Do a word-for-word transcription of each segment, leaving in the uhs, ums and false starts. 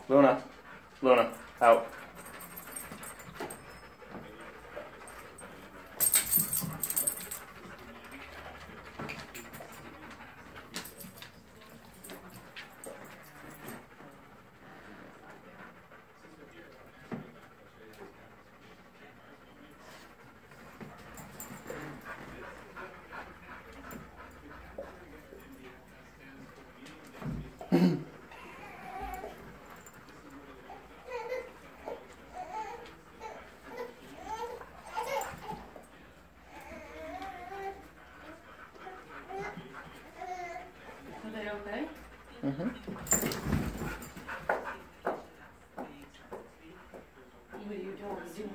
Luna. Luna. Out. Are they okay? Mm-hmm. What are you doing?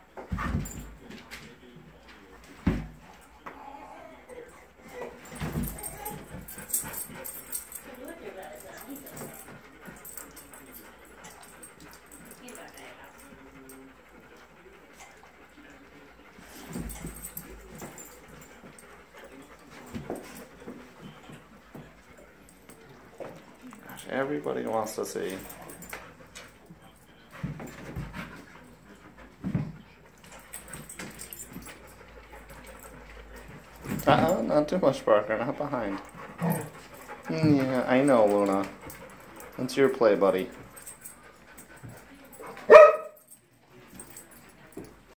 Gosh, everybody wants to see. Uh-uh, not too much, Parker, not behind. Yeah, I know, Luna. It's your play, buddy.